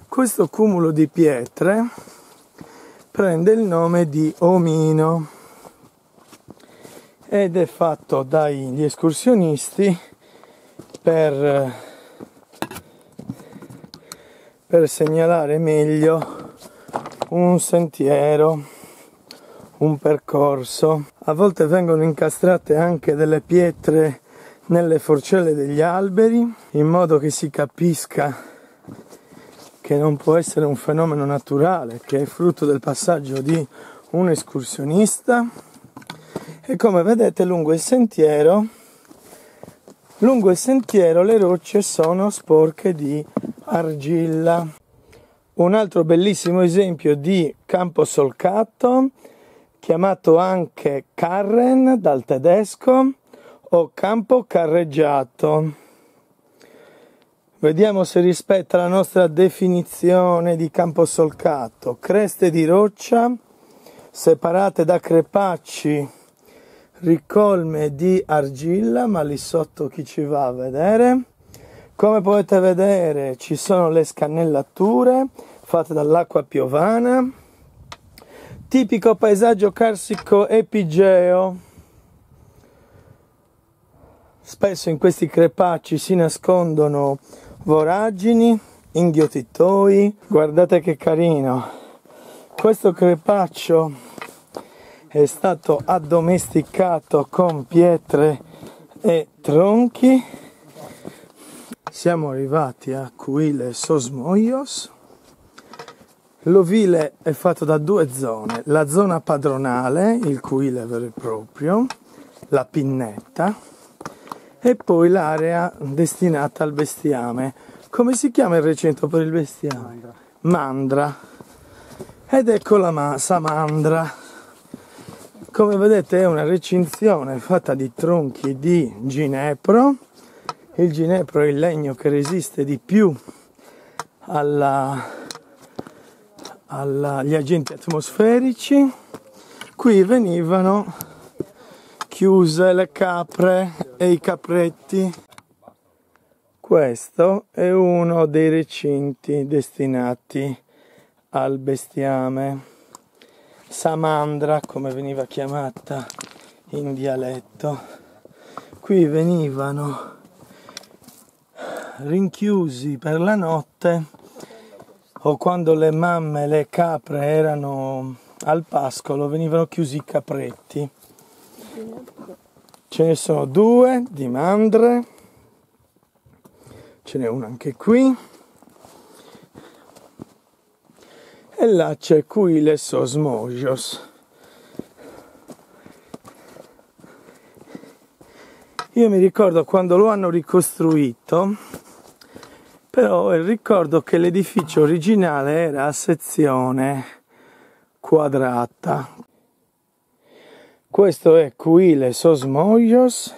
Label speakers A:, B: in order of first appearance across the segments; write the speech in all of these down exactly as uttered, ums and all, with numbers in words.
A: Questo cumulo di pietre prende il nome di omino ed è fatto dagli escursionisti per, per segnalare meglio un sentiero, un percorso. A volte vengono incastrate anche delle pietre nelle forcelle degli alberi, in modo che si capisca che non può essere un fenomeno naturale, che è frutto del passaggio di un escursionista. E come vedete lungo il sentiero, lungo il sentiero le rocce sono sporche di argilla. Un altro bellissimo esempio di campo solcato, chiamato anche Karren dal tedesco o campo carreggiato. Vediamo se rispetta la nostra definizione di campo solcato. Creste di roccia separate da crepacci, ricolme di argilla, ma lì sotto chi ci va a vedere? Come potete vedere ci sono le scannellature fatte dall'acqua piovana, tipico paesaggio carsico epigeo. Spesso in questi crepacci si nascondono voragini, inghiottitoi. Guardate che carino, questo crepaccio è stato addomesticato con pietre e tronchi. Siamo arrivati a Cuile Sosmoios. L'ovile è fatto da due zone, la zona padronale, il Cuile vero e proprio, la Pinnetta, e poi l'area destinata al bestiame. Come si chiama il recinto per il bestiame? Mandra. Mandra. Ed ecco la ma- Samandra. Come vedete è una recinzione fatta di tronchi di ginepro. Il ginepro è il legno che resiste di più alla, alla, agli agenti atmosferici. Qui venivano chiuse le capre e i capretti. Questo è uno dei recinti destinati al bestiame. Samandra, come veniva chiamata in dialetto. Qui venivano rinchiusi per la notte, o quando le mamme, le capre erano al pascolo, venivano chiusi i capretti. Ce ne sono due di mandre, ce n'è uno anche qui, e là c'è Cuile Sosmoios. Io mi ricordo quando lo hanno ricostruito, però ricordo che l'edificio originale era a sezione quadrata. Questo è Cuile Sosmoios,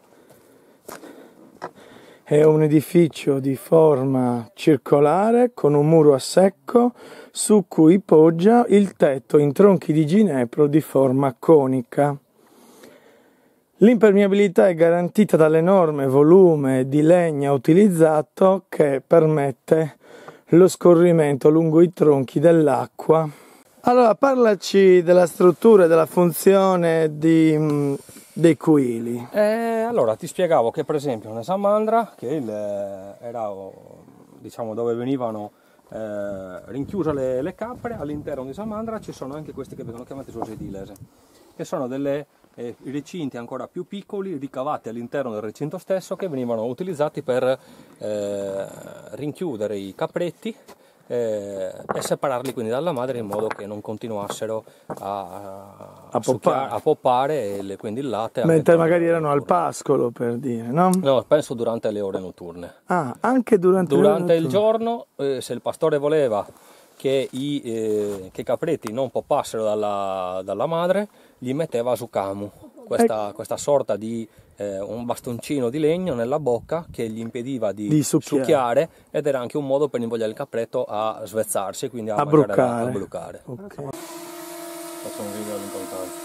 A: è un edificio di forma circolare con un muro a secco su cui poggia il tetto in tronchi di ginepro di forma conica. L'impermeabilità è garantita dall'enorme volume di legna utilizzato che permette lo scorrimento lungo i tronchi dell'acqua. Allora, parlaci della struttura e della funzione di, dei cuili.
B: Eh, allora, ti spiegavo che per esempio nella Samandra, che il, era diciamo dove venivano eh, rinchiuse le, le capre, all'interno di Samandra ci sono anche questi che vengono chiamati sosediles, che sono delle eh, recinti ancora più piccoli ricavati all'interno del recinto stesso, che venivano utilizzati per eh, rinchiudere i capretti eh, e separarli quindi dalla madre, in modo che non continuassero a,
A: a, poppare.
B: a poppare e le, quindi il latte.
A: Mentre magari erano al pascolo, per dire, no?
B: No, penso durante le ore notturne.
A: Ah, anche durante,
B: durante
A: le ore
B: il giorno, eh, se il pastore voleva che i, eh, che i capretti non poppassero dalla, dalla madre, gli metteva su camu, questa, ecco. questa sorta di eh, un bastoncino di legno nella bocca che gli impediva di,
A: di succhiare.
B: succhiare, ed era anche un modo per invogliare il capretto a svezzarsi, quindi a,
A: a brucare.
B: A brucare.
A: Okay.
B: Faccio un video all'importante.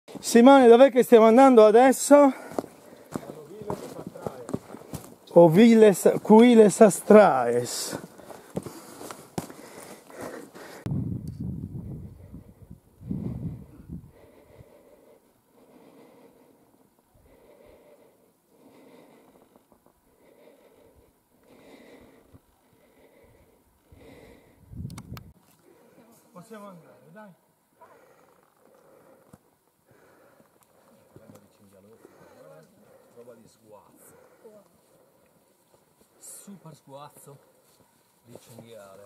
A: Simone, dov'è che stiamo andando adesso? Oviles, Cuiles Astraes. Possiamo andare, dai.
B: Roba di sguazzo. Super sguazzo di cinghiale.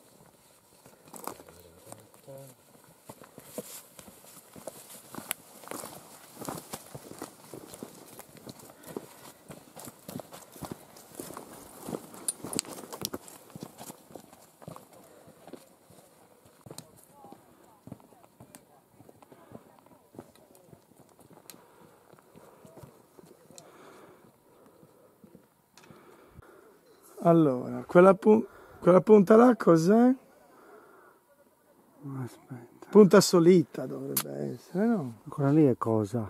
A: Allora, quella, pu quella punta là cos'è?
C: Aspetta.
A: Punta Solita dovrebbe essere, no?
C: Quella lì è cosa?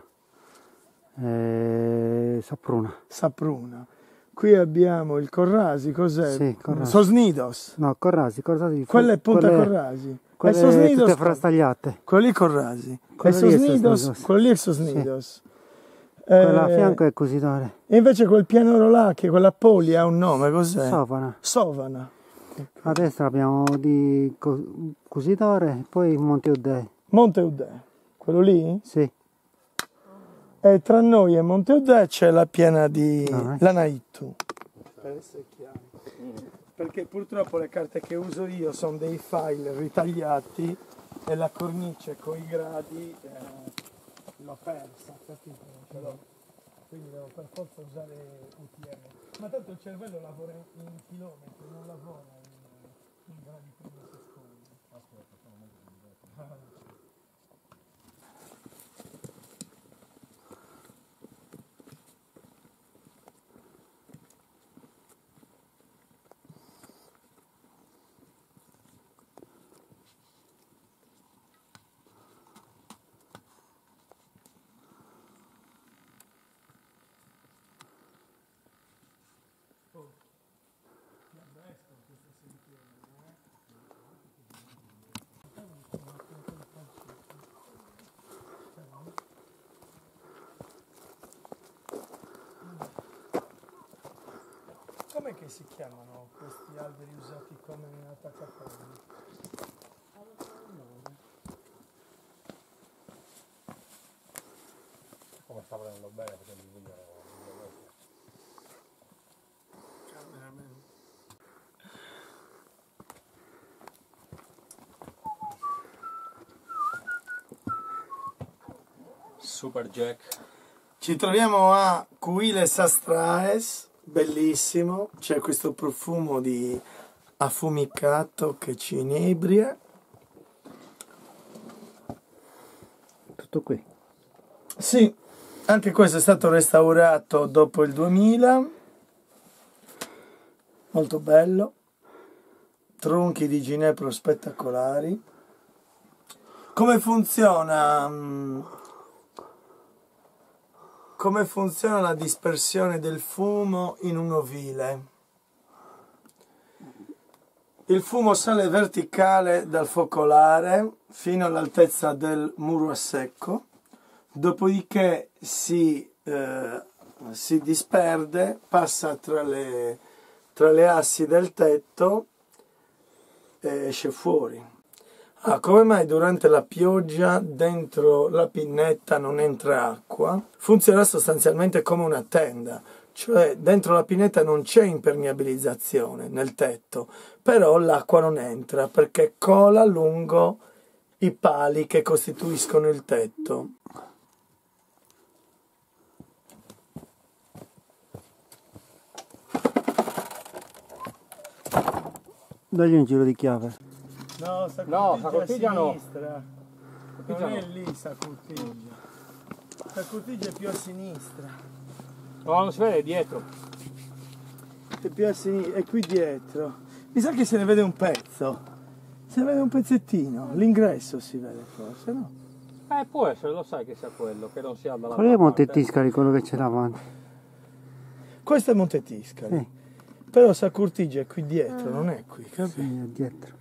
C: Eh, Sapruna.
A: Sapruna. Qui abbiamo il Corrasi, cos'è?
C: Sì, Corrasi.
A: Sosnidos.
C: No, Corrasi, Corrasi.
A: Quella è Punta
C: quelle,
A: Corrasi.
C: Quelle
A: è Sosnidos,
C: tutte frastagliate.
A: quello lì Corrasi.
C: Quello
A: è
C: lì è
A: Sosnidos,
C: Sosnidos.
A: quello lì è Sosnidos. Sì.
C: Quella
A: Eh,
C: a fianco è Cusidore.
A: E invece quel pianoro là, che quella Poli ha un nome, cos'è?
C: Sovana.
A: Sovana.
C: A destra abbiamo di Cusidore, poi Monte Udè.
A: Monte Udè. Quello lì?
C: Sì.
A: E tra noi e Monte Udè c'è la piana di
C: Ah, eh.
A: Lanaitu. Per essere chiari. Perché purtroppo le carte che uso io sono dei file ritagliati e la cornice con i gradi eh, l'ho persa, capito? Non ce l'ho. Quindi devo per forza usare U T M. Ma tanto il cervello lavora in chilometri, non lavora in, in gradi primi e secondi. Aspetta, sono molto diverso. Com'è che si chiamano questi alberi usati come attaccatori?
B: Come sta prendendo bene facendo il video. Super Jack.
A: Ci troviamo a Cuiles Astraes, bellissimo, c'è questo profumo di affumicato che ci inebria.
C: Tutto qui.
A: Sì, anche questo è stato restaurato dopo il duemila, molto bello, tronchi di ginepro spettacolari. Come funziona? Come funziona la dispersione del fumo in un ovile? Il fumo sale verticale dal focolare fino all'altezza del muro a secco, dopodiché si, eh, si disperde, passa tra le, tra le assi del tetto e esce fuori. Ah, come mai durante la pioggia dentro la pinnetta non entra acqua? Funziona sostanzialmente come una tenda, cioè dentro la pinnetta non c'è impermeabilizzazione nel tetto, però l'acqua non entra perché cola lungo i pali che costituiscono il tetto.
C: Dagli un giro di chiave.
A: No, sta
B: No, sta cortiglia
A: a
B: no.
A: sinistra.
B: Cortiggia
A: Non è
B: no.
A: lì sta cortiglia. Sta cortiglia è più a sinistra.
B: No, non si vede dietro.
A: È più a sinistra, è qui dietro. Mi sa che se ne vede un pezzo. Se ne vede un pezzettino. L'ingresso si vede forse, no?
B: Eh, può essere, lo sai che sia quello, che non sia dalla
C: Qual è Monte
B: parte.
C: Tiscali, quello che c'è davanti?
A: Questo è Monte Tiscali.
C: Sì.
A: Però Sacurtigia è qui dietro, non è qui, capito?
C: Sì, è dietro.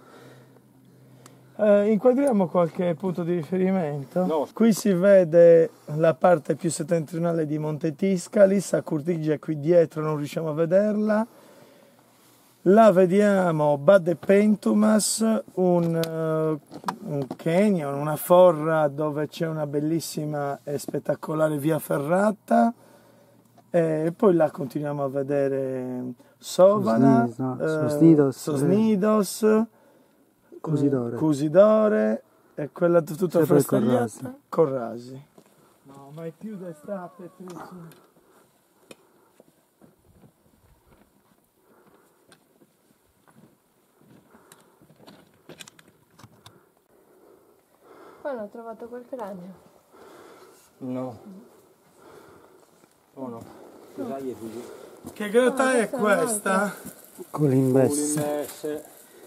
A: Eh, inquadriamo qualche punto di riferimento.
B: No.
A: Qui si vede la parte più settentrionale di Monte Tiscali, Sacurtigia è qui dietro, non riusciamo a vederla. Là vediamo Bad Pentumas, un, uh, un canyon, una forra dove c'è una bellissima e spettacolare via ferrata. E poi là continuiamo a vedere Sovana,
C: Sosnido-
A: eh,
C: Sosnidos,
A: Sosnidos,
C: Cusidore.
A: Cusidore e quella tutta
C: Sempre
A: frastagliata, Corrasi. No, mai più d'estate, Trici.
D: Poi hanno trovato qualche ragno.
B: No. Oh no. Cos'hai qui?
A: Che grotta
D: Ah,
A: è
D: questa è
A: questa?
C: Colimbesse.
B: Colimbesse.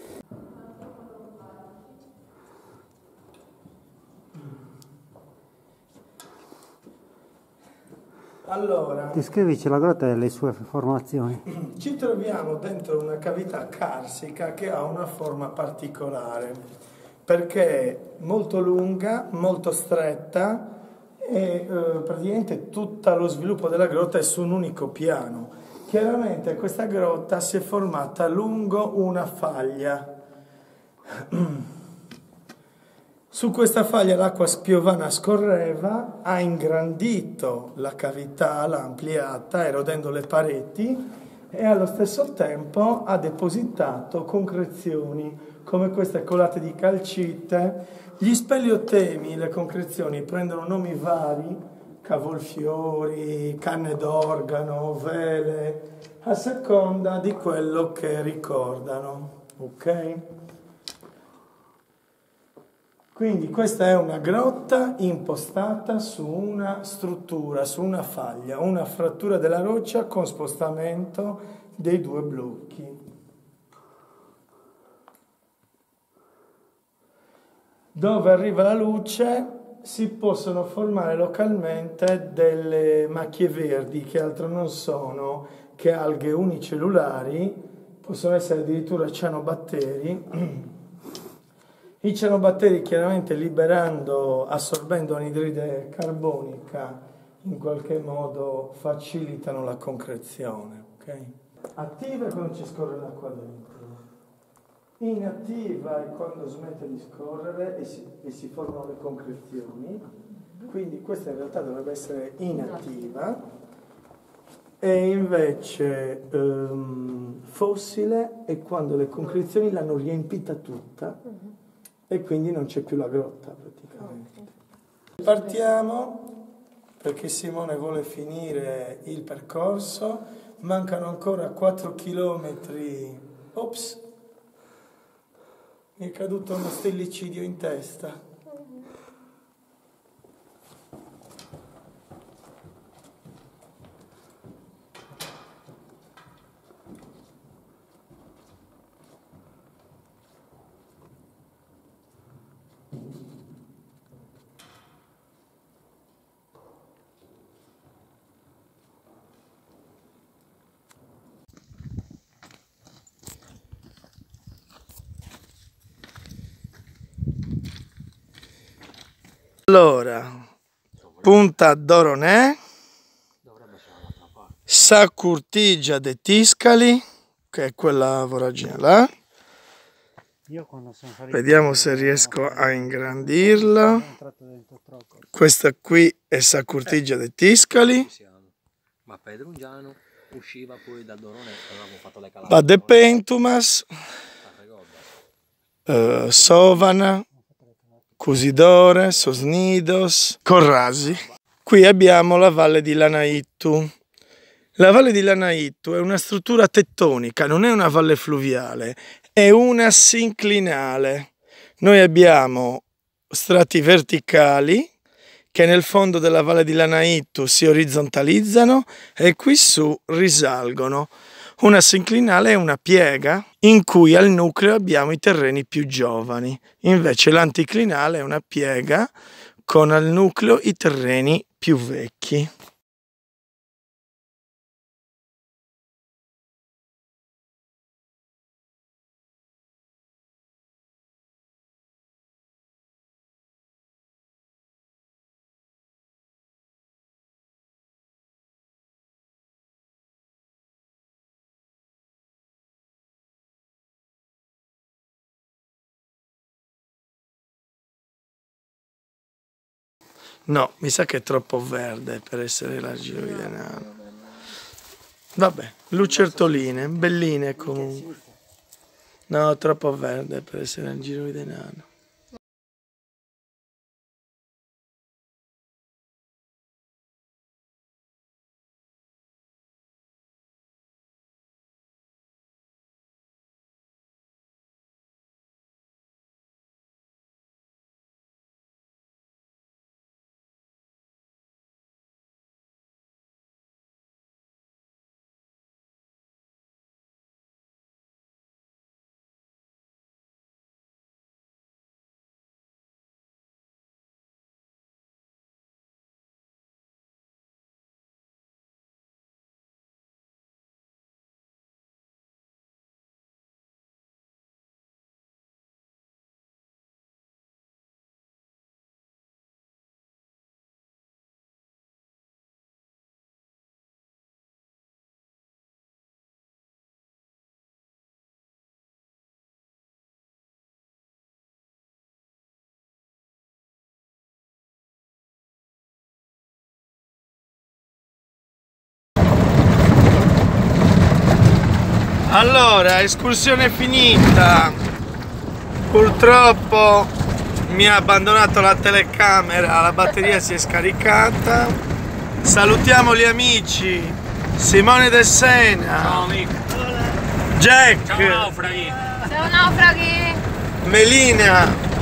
A: Allora,
C: Descrivici la grotta e le sue formazioni.
A: ci troviamo dentro una cavità carsica che ha una forma particolare, perché è molto lunga, molto stretta e eh, praticamente tutto lo sviluppo della grotta è su un unico piano. Chiaramente questa grotta si è formata lungo una faglia. Su questa faglia l'acqua spiovana scorreva, ha ingrandito la cavità, l'ha ampliata, erodendo le pareti e allo stesso tempo ha depositato concrezioni come queste colate di calcite. Gli speleotemi, le concrezioni, prendono nomi vari, cavolfiori, canne d'organo, vele, a seconda di quello che ricordano, ok? Quindi questa è una grotta impostata su una struttura, su una faglia, una frattura della roccia con spostamento dei due blocchi. Dove arriva la luce si possono formare localmente delle macchie verdi che altro non sono che alghe unicellulari, possono essere addirittura cianobatteri. I cianobatteri chiaramente liberando, assorbendo anidride carbonica, in qualche modo facilitano la concrezione. Okay? Attiva è quando ci scorre l'acqua dentro. Inattiva è quando smette di scorrere e si, e si formano le concrezioni. Quindi questa in realtà dovrebbe essere inattiva. E invece ehm, fossile è quando le concrezioni l'hanno riempita tutta. E quindi non c'è più la grotta praticamente. Partiamo perché Simone vuole finire il percorso, mancano ancora quattro chilometri. Ops, mi è caduto uno stillicidio in testa. Allora, Punta Doronè, Sacurtigia de Tiscali, che è quella voragine là.
C: Io quando sono salito,
A: Vediamo se riesco a ingrandirla.
C: sono entrato dentro troppo.
A: Questa qui è Sacurtigia de Tiscali.
B: Ma Pedrungiano usciva poi da Doronè, avevamo fatto le calate.
A: Bad Pentumas, eh, Sovana, Cusidore, Sosnidos, Corrasi. Qui abbiamo la valle di Lanaittu. La valle di Lanaittu è una struttura tettonica, non è una valle fluviale, è una sinclinale. Noi abbiamo strati verticali che nel fondo della valle di Lanaittu si orizzontalizzano e qui su risalgono. Una sinclinale è una piega in cui al nucleo abbiamo i terreni più giovani, invece l'anticlinale è una piega con al nucleo i terreni più vecchi. No, mi sa che è troppo verde per essere l'argiroide nano. Vabbè, lucertoline, belline comunque. No, troppo verde per essere l'argiroide nano. Allora, escursione finita. Purtroppo mi ha abbandonato la telecamera, la batteria si è scaricata. Salutiamo gli amici Simone De Sena.
B: Ciao amico.
A: Jack.
B: Ciao naufraghi.
D: Ciao naufraghi.
A: Melina.